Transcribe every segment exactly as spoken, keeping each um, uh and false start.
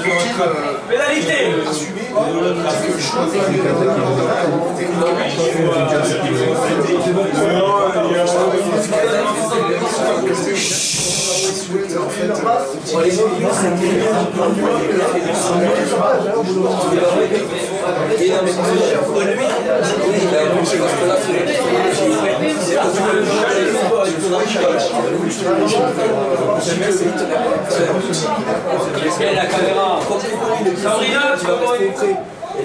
Pénalité. Et la caméra. Sabrina, tu vas voir une près.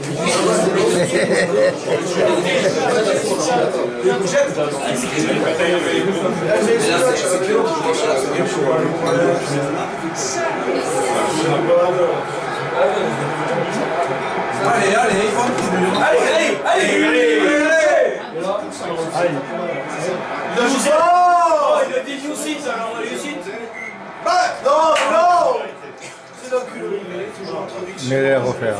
Allez, allez, il faut un petit peu. Allez, allez, allez, allez, allez. Il a joué. Oh, il a dit réussite, alors réussite. Non, non. Mais les refaire.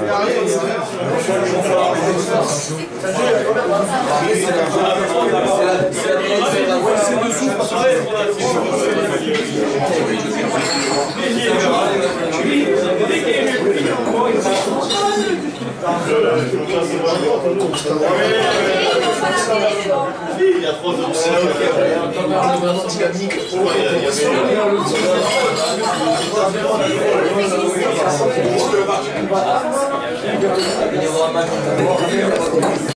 Il y a trop d'options. Il y aura un match.